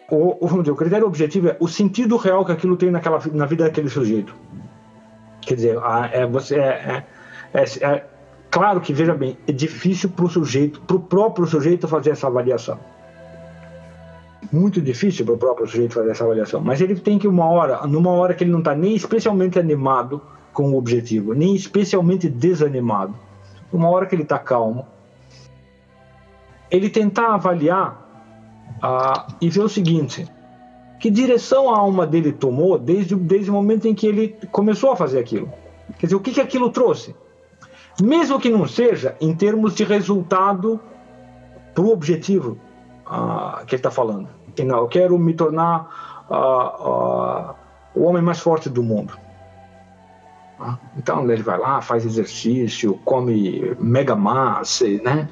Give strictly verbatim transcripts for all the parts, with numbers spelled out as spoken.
O, o, vamos dizer, o critério objetivo é o sentido real que aquilo tem naquela, na vida daquele sujeito. Quer dizer, a, é, você, é, é, é, é claro que, veja bem, é difícil para o sujeito, para o próprio sujeito fazer essa avaliação. Muito difícil para o próprio sujeito fazer essa avaliação. Mas ele tem que, uma hora, numa hora que ele não está nem especialmente animado com o objetivo, nem especialmente desanimado, uma hora que ele está calmo, ele tentar avaliar ah, e ver o seguinte: que direção a alma dele tomou desde, desde o momento em que ele começou a fazer aquilo. Quer dizer, o que, que aquilo trouxe? Mesmo que não seja em termos de resultado para o objetivo ah, que ele está falando. Que não, eu quero me tornar ah, ah, o homem mais forte do mundo. Ah, então ele vai lá, faz exercício, come mega massa, né?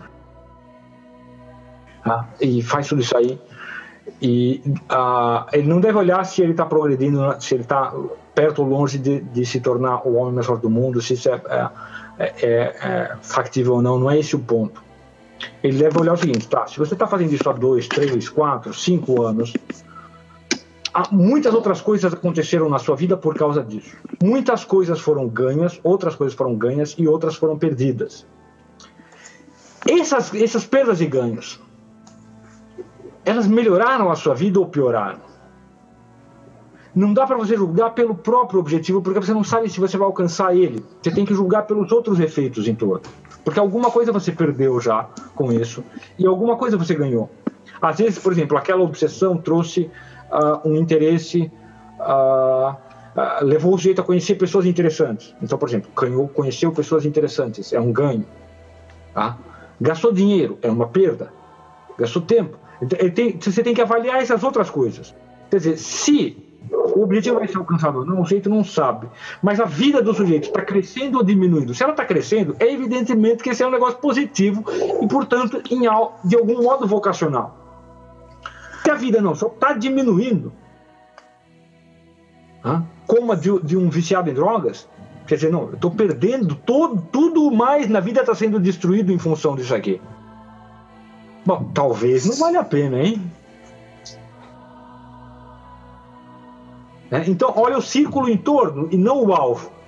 Ah, e faz tudo isso aí. E ah, ele não deve olhar se ele está progredindo, se ele está perto ou longe de, de se tornar o homem mais forte do mundo, se isso é, é, é, é factível ou não. Não é esse o ponto. Ele deve olhar o seguinte: tá, se você está fazendo isso há dois, três, quatro, cinco anos, há muitas outras coisas aconteceram na sua vida por causa disso. Muitas coisas foram ganhas, outras coisas foram ganhas e outras foram perdidas. Essas, essas perdas e ganhos, elas melhoraram a sua vida ou pioraram? Não dá para você julgar pelo próprio objetivo, porque você não sabe se você vai alcançar ele. Você tem que julgar pelos outros efeitos em torno. Porque alguma coisa você perdeu já com isso, e alguma coisa você ganhou. Às vezes, por exemplo, aquela obsessão trouxe uh, um interesse, uh, uh, levou o sujeito a conhecer pessoas interessantes. Então, por exemplo, ganhou, conheceu pessoas interessantes, é um ganho. Tá? Gastou dinheiro, é uma perda. Gastou tempo. Ele tem, você tem que avaliar essas outras coisas. Quer dizer, se o objetivo vai ser alcançado ou não, o sujeito não sabe. Mas a vida do sujeito está crescendo ou diminuindo? Se ela está crescendo, é evidentemente que esse é um negócio positivo e, portanto, em, de algum modo vocacional. Se a vida não, só está diminuindo, ah, como a de, de um viciado em drogas, quer dizer, não, eu estou perdendo, todo, tudo mais na vida está sendo destruído em função disso aqui. Bom, talvez não valha a pena, hein? É, então, olha o círculo em torno e não o alvo.